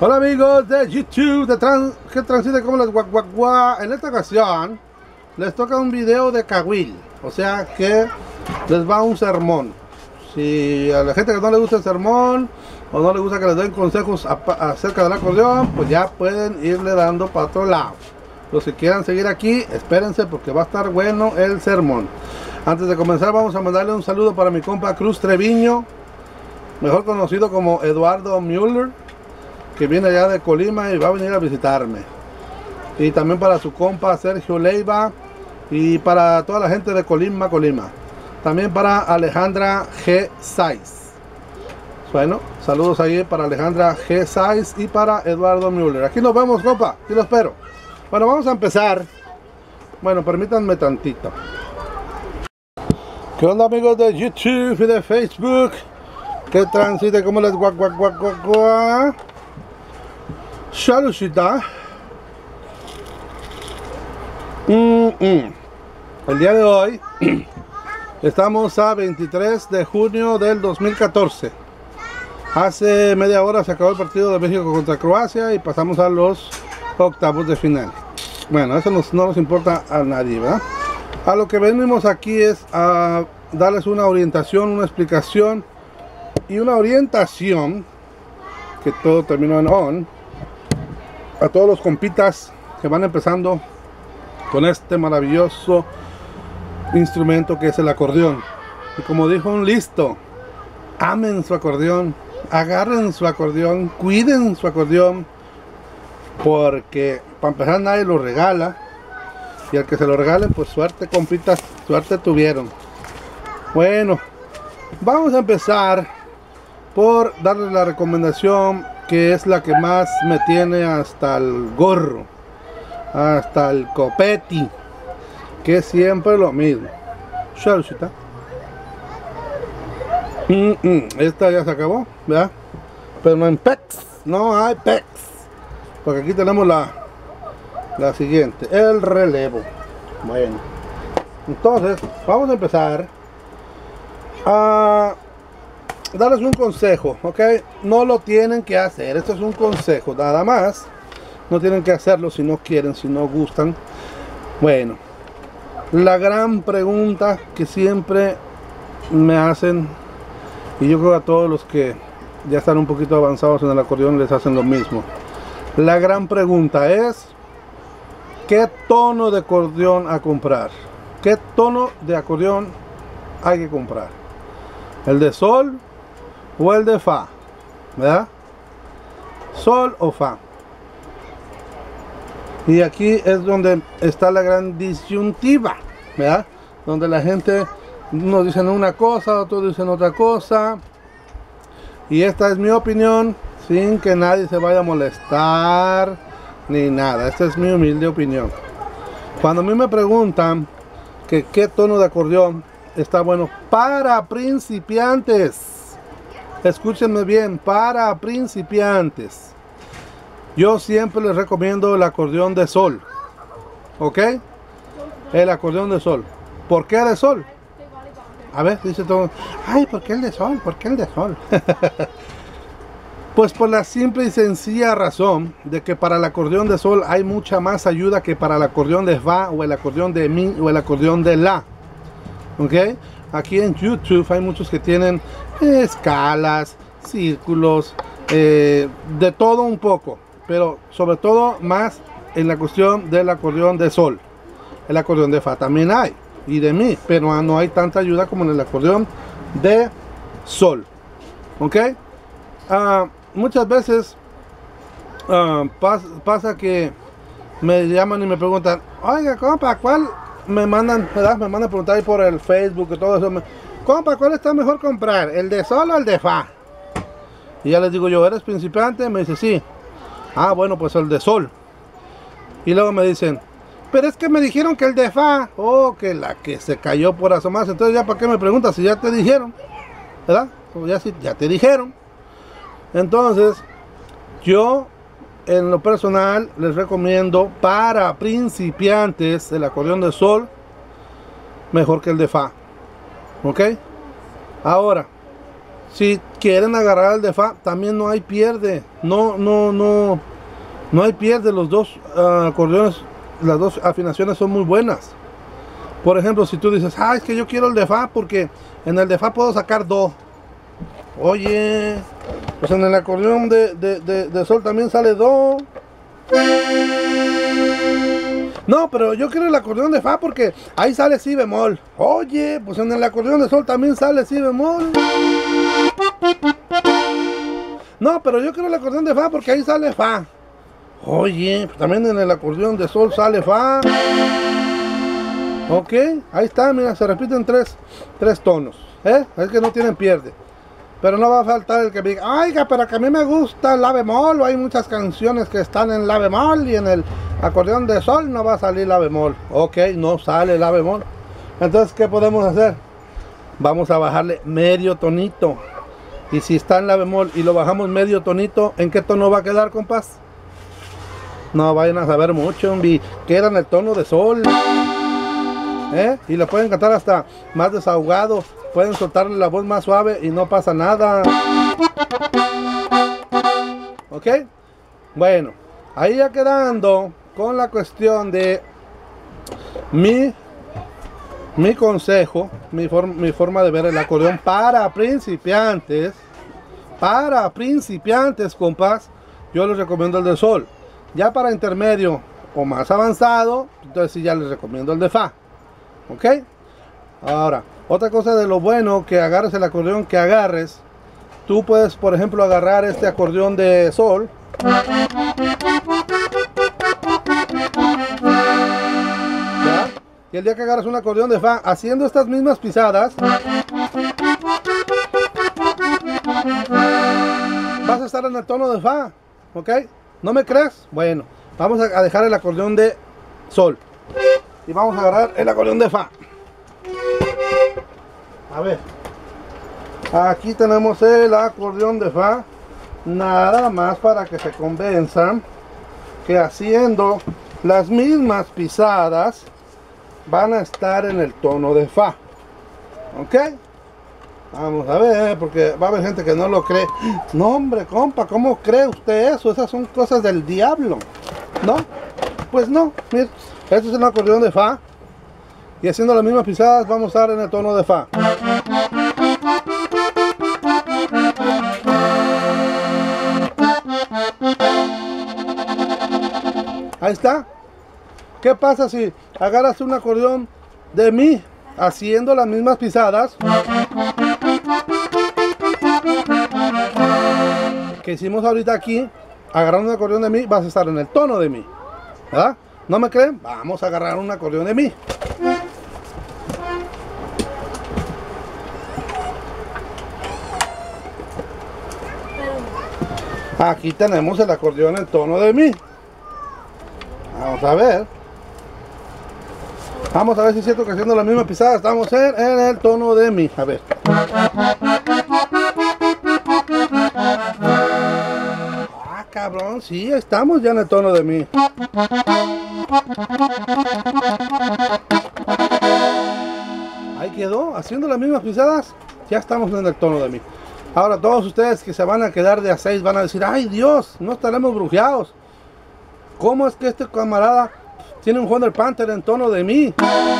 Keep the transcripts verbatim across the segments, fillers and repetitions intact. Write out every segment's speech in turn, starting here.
Hola amigos de YouTube, de trans, que transite como las guaguaguá. En esta ocasión les toca un video de Cahuil, o sea que les va un sermón. Si a la gente que no le gusta el sermón o no le gusta que les den consejos a, acerca del acordeón, pues ya pueden irle dando para otro lado. Los que quieran seguir aquí, espérense porque va a estar bueno el sermón. Antes de comenzar vamos a mandarle un saludo para mi compa Cruz Treviño, mejor conocido como Eduardo Müller, que viene allá de Colima y va a venir a visitarme. Y también para su compa Sergio Leiva y para toda la gente de Colima, Colima. También para Alejandra G. Saiz. Bueno, saludos ahí para Alejandra G. Saiz y para Eduardo Müller. Aquí nos vemos, compa, y lo espero. Bueno, vamos a empezar. Bueno, permítanme tantito. ¿Qué onda amigos de YouTube y de Facebook? Que transite como les guac guac guac guac guac. Saludcita. Mm -mm. El día de hoy estamos a veintitrés de junio del dos mil catorce. Hace media hora se acabó el partido de México contra Croacia y pasamos a los octavos de final. Bueno, eso nos, no nos importa a nadie, ¿verdad? A lo que venimos aquí es a darles una orientación, una explicación y una orientación, que todo terminó en on, a todos los compitas que van empezando con este maravilloso instrumento que es el acordeón. Y como dijo un listo, amen su acordeón, agarren su acordeón, cuiden su acordeón, porque para empezar nadie lo regala, y al que se lo regalen, pues suerte compitas, suerte tuvieron. Bueno, vamos a empezar por darles la recomendación que es la que más me tiene hasta el gorro, hasta el copeti, que es siempre lo mismo. Saludcita. Mm -mm. Esta ya se acabó, ¿verdad? Pero no hay pecs, no hay pecs, porque aquí tenemos la la siguiente, el relevo. Bueno, entonces vamos a empezar a darles un consejo, ok. No lo tienen que hacer, esto es un consejo nada más. No tienen que hacerlo si no quieren, si no gustan. Bueno, la gran pregunta que siempre me hacen, y yo creo que a todos los que ya están un poquito avanzados en el acordeón les hacen lo mismo. La gran pregunta es: ¿qué tono de acordeón a comprar? ¿Qué tono de acordeón hay que comprar? ¿El de sol o el de fa? ¿Verdad? Sol o fa. Y aquí es donde está la gran disyuntiva, ¿verdad? Donde la gente, unos dicen una cosa, otros dicen otra cosa. Y esta es mi opinión, sin que nadie se vaya a molestar ni nada. Esta es mi humilde opinión. Cuando a mí me preguntan que qué tono de acordeón está bueno para principiantes, escúchenme bien, para principiantes, yo siempre les recomiendo el acordeón de sol, ¿ok? El acordeón de sol. ¿Por qué de sol? A ver, dice todo, ay, ¿por qué el de sol? ¿Por qué el de sol? Pues por la simple y sencilla razón de que para el acordeón de sol hay mucha más ayuda que para el acordeón de fa o el acordeón de mi o el acordeón de la. ¿Ok? Aquí en YouTube hay muchos que tienen eh, escalas, círculos, eh, de todo un poco, pero sobre todo más en la cuestión del acordeón de sol. El acordeón de fa también hay, y de mi, pero no hay tanta ayuda como en el acordeón de sol. ¿Ok? Uh, muchas veces uh, pas, pasa que me llaman y me preguntan, oiga compa, ¿cuál? Me mandan, ¿verdad? Me mandan a preguntar ahí por el Facebook y todo eso. Me, compa, ¿cuál está mejor comprar? ¿El de sol o el de fa? Y ya les digo yo, ¿eres principiante? Me dice, sí. Ah, bueno, pues el de sol. Y luego me dicen, pero es que me dijeron que el de fa. Oh, que la que se cayó por asomarse. Entonces ya para qué me preguntas si ya te dijeron, ¿verdad? Pues ya, sí, ya te dijeron. Entonces, yo en lo personal les recomiendo para principiantes el acordeón de sol mejor que el de fa. ¿Ok? Ahora, si quieren agarrar el de fa, también no hay pierde. No, no, no, no hay pierde. Los dos uh, acordeones, las dos afinaciones son muy buenas. Por ejemplo, si tú dices, ah, es que yo quiero el de fa porque en el de fa puedo sacar do. Oye, pues en el acordeón de, de, de, de sol también sale do. No, pero yo quiero el acordeón de fa porque ahí sale si bemol. Oye, pues en el acordeón de sol también sale si bemol. No, pero yo quiero el acordeón de fa porque ahí sale fa. Oye, pues también en el acordeón de sol sale fa. Ok, ahí está, mira, se repiten tres, tres tonos, ¿eh? Es que no tienen pierde. Pero no va a faltar el que diga, oiga, pero que a mí me gusta el la bemol, o hay muchas canciones que están en la bemol y en el acordeón de sol no va a salir la bemol. Ok, no sale la bemol. Entonces, ¿qué podemos hacer? Vamos a bajarle medio tonito. Y si está en la bemol y lo bajamos medio tonito, ¿en qué tono va a quedar, compás? No vayan a saber mucho, queda en el tono de sol. ¿Eh? Y lo pueden cantar hasta más desahogado, pueden soltarle la voz más suave y no pasa nada. Ok, bueno, ahí ya quedando con la cuestión de mi mi consejo, mi, form, mi forma de ver el acordeón para principiantes. Para principiantes, compás, yo les recomiendo el de sol. Ya para intermedio o más avanzado, entonces sí ya les recomiendo el de fa. Ok, ahora otra cosa de lo bueno que agarres el acordeón que agarres, tú puedes, por ejemplo, agarrar este acordeón de sol. ¿Ya? Y el día que agarras un acordeón de fa, haciendo estas mismas pisadas, vas a estar en el tono de fa. Ok, ¿no me crees? Bueno, vamos a dejar el acordeón de sol y vamos a agarrar el acordeón de fa. A ver, aquí tenemos el acordeón de fa. Nada más para que se convenzan que haciendo las mismas pisadas van a estar en el tono de fa. Ok, vamos a ver, porque va a haber gente que no lo cree. No, hombre, compa, ¿cómo cree usted eso? Esas son cosas del diablo. ¿No? Pues no, mire, este es el acordeón de fa. Y haciendo las mismas pisadas vamos a estar en el tono de fa. Ahí está. ¿Qué pasa si agarras un acordeón de mi haciendo las mismas pisadas que hicimos ahorita aquí? Agarrando un acordeón de mi, vas a estar en el tono de mi, ¿verdad? ¿No me creen? Vamos a agarrar un acordeón de mi. Aquí tenemos el acordeón en tono de mi. Vamos a ver. Vamos a ver si es cierto que haciendo la misma pisada estamos en, en el tono de mi. A ver. Ah, cabrón, sí, estamos ya en el tono de mi. Ahí quedó, haciendo las mismas pisadas, ya estamos en el tono de mi. Ahora todos ustedes que se van a quedar de a seis van a decir, ay Dios, no estaremos brujeados. ¿Cómo es que este camarada tiene un Wonder Panther en tono de mi?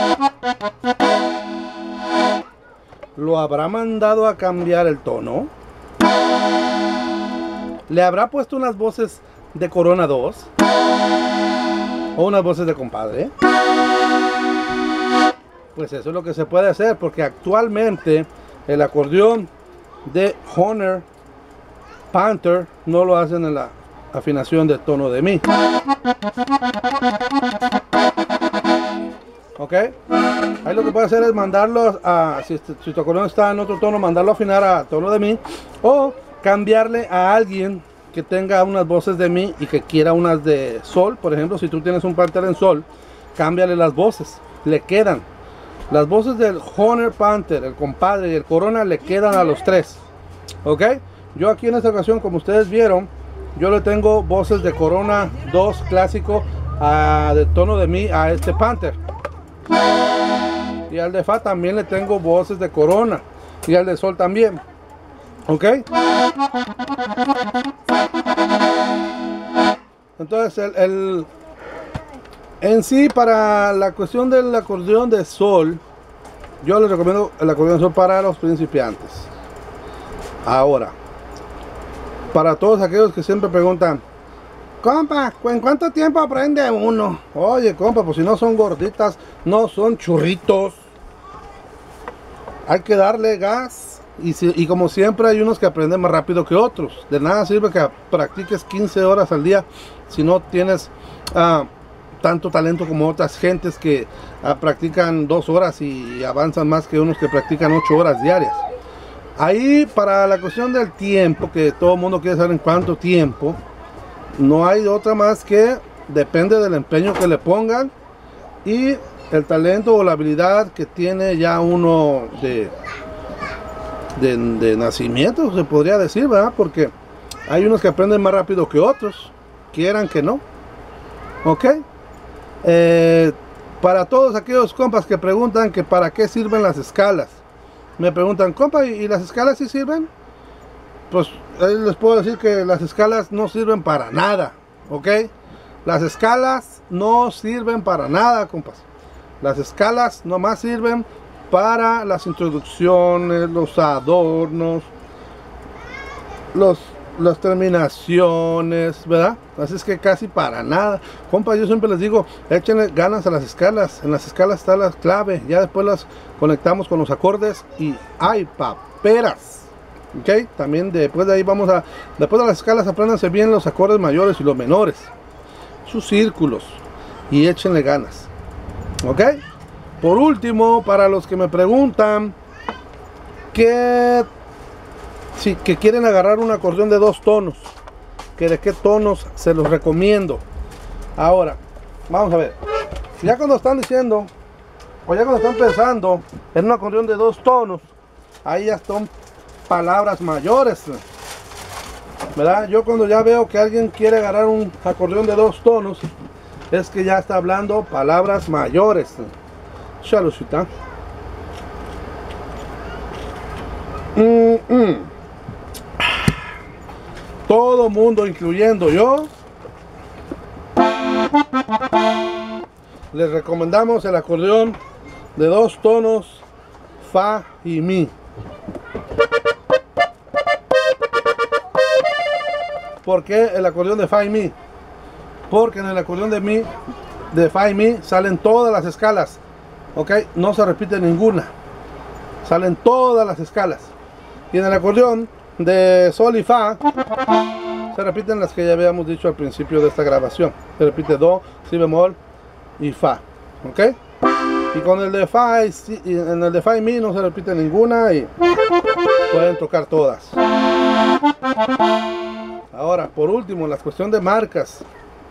¿Lo habrá mandado a cambiar el tono? ¿Le habrá puesto unas voces de Corona dos? ¿O unas voces de compadre? Pues eso es lo que se puede hacer, porque actualmente el acordeón de Wonder Panther no lo hacen en la afinación de tono de mi. Ok, ahí lo que puede hacer es mandarlo a, si, si tu acordeón está en otro tono, mandarlo a afinar a tono de mi, o cambiarle a alguien que tenga unas voces de mi y que quiera unas de sol. Por ejemplo, si tú tienes un Panther en sol, cámbiale las voces, le quedan. Las voces del Wonder Panther, el compadre y el Corona le quedan a los tres. Ok, yo aquí en esta ocasión, como ustedes vieron, yo le tengo voces de Corona dos clásico a, de tono de mi a este Panther. Y al de fa también le tengo voces de Corona. Y al de sol también. ¿Ok? Entonces el, el en sí, para la cuestión del acordeón de sol, yo les recomiendo el acordeón de sol para los principiantes. Ahora, para todos aquellos que siempre preguntan, compa, ¿en cuánto tiempo aprende uno? Oye, compa, pues si no son gorditas, no son churritos. Hay que darle gas. Y, si, y como siempre hay unos que aprenden más rápido que otros. De nada sirve que practiques quince horas al día si no tienes uh, tanto talento como otras gentes que uh, practican dos horas y avanzan más que unos que practican ocho horas diarias. Ahí, para la cuestión del tiempo, que todo el mundo quiere saber en cuánto tiempo, no hay otra más que depende del empeño que le pongan y el talento o la habilidad que tiene ya uno de De, de nacimiento, se podría decir, ¿verdad? Porque hay unos que aprenden más rápido que otros, quieran que no. Ok. Eh, para todos aquellos compas que preguntan que para qué sirven las escalas, me preguntan, compa, ¿y, y las escalas sí sirven? Pues les puedo decir que las escalas no sirven para nada. Ok. Las escalas no sirven para nada, compas. Las escalas nomás sirven para las introducciones, los adornos, los, las terminaciones, ¿verdad? Así es que casi para nada. Compa, yo siempre les digo, échenle ganas a las escalas. En las escalas está la clave. Ya después las conectamos con los acordes y ¡ay, paperas! ¿Ok? También después de ahí vamos a... Después de las escalas apréndanse bien los acordes mayores y los menores. Sus círculos. Y échenle ganas. ¿Ok? Por último, para los que me preguntan que, si, que quieren agarrar un acordeón de dos tonos, que de qué tonos se los recomiendo. Ahora, vamos a ver. Ya cuando están diciendo, o ya cuando están pensando en un acordeón de dos tonos, ahí ya son palabras mayores, ¿verdad? Yo cuando ya veo que alguien quiere agarrar un acordeón de dos tonos, es que ya está hablando palabras mayores. Saludcita. Mm -mm. Todo mundo, incluyendo yo, les recomendamos el acordeón de dos tonos, fa y mi. ¿Por qué el acordeón de fa y mi? Porque en el acordeón de mi, de fa y mi, salen todas las escalas. Ok, no se repite ninguna, salen todas las escalas. Y en el acordeón de sol y fa se repiten las que ya habíamos dicho al principio de esta grabación. Se repite do, si bemol y fa. Ok, y con el de fa y, si, y en el de fa y mi no se repite ninguna y pueden tocar todas. Ahora, por último, la cuestión de marcas.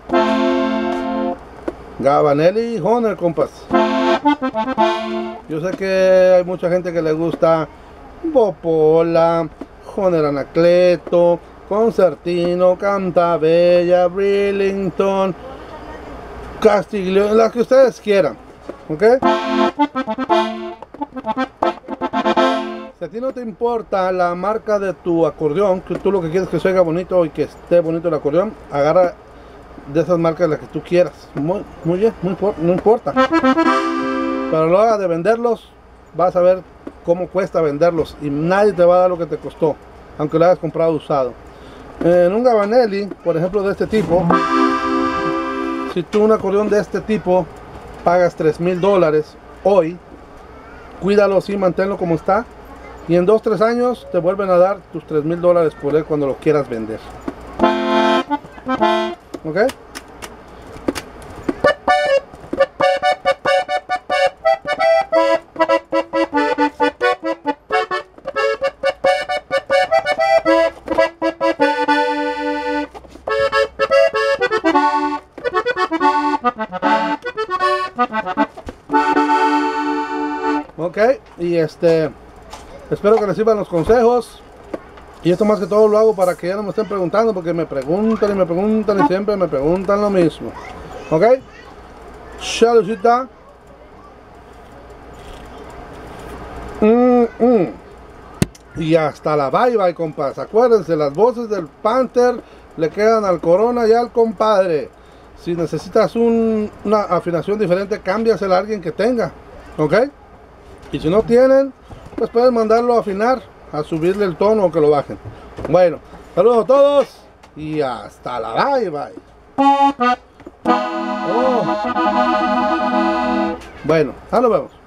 Gabanelli y Hohner, compas. Yo sé que hay mucha gente que le gusta Popola, Hohner Anacleto, Concertino, Cantabella, Brillington, Castiglione, las que ustedes quieran. ¿Ok? Si a ti no te importa la marca de tu acordeón, que tú lo que quieres es que se oiga bonito y que esté bonito el acordeón, agarra de esas marcas las que tú quieras. Muy, muy bien, muy, no importa. Pero a la hora de venderlos, vas a ver cómo cuesta venderlos y nadie te va a dar lo que te costó, aunque lo hayas comprado usado. En un Gabanelli, por ejemplo, de este tipo, si tú un acordeón de este tipo pagas tres mil dólares hoy, cuídalo así, manténlo como está, y en dos tres años te vuelven a dar tus tres mil dólares por él cuando lo quieras vender. ¿Ok? Ok, y este, espero que les sirvan los consejos. Y esto más que todo lo hago para que ya no me estén preguntando, porque me preguntan y me preguntan y siempre me preguntan lo mismo. Ok, saludcita. Mm -mm. Y hasta la bye bye, compas. Acuérdense, las voces del Panther le quedan al Corona y al compadre. Si necesitas un, una afinación diferente, cámbiasela a alguien que tenga, ¿ok? Y si no tienen, pues pueden mandarlo a afinar, a subirle el tono o que lo bajen. Bueno, saludos a todos y hasta la bye bye. Oh. Bueno, ya nos vemos.